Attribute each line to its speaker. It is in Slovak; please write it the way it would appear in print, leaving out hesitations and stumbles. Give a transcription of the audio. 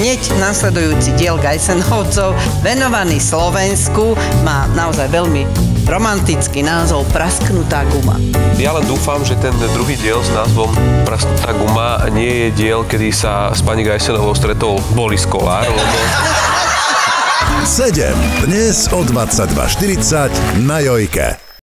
Speaker 1: hneď nasledujúci diel Gajsenovcov, venovaný Slovensku, má naozaj veľmi romantický názov Prasknutá guma.
Speaker 2: Ja len dúfam, že ten druhý diel s názvom Prasknutá guma nie je diel, kedy sa s pani Gajsenovou stretol Boris Kolár, lebo...
Speaker 3: 7. Dnes o 22:40 na Jojke.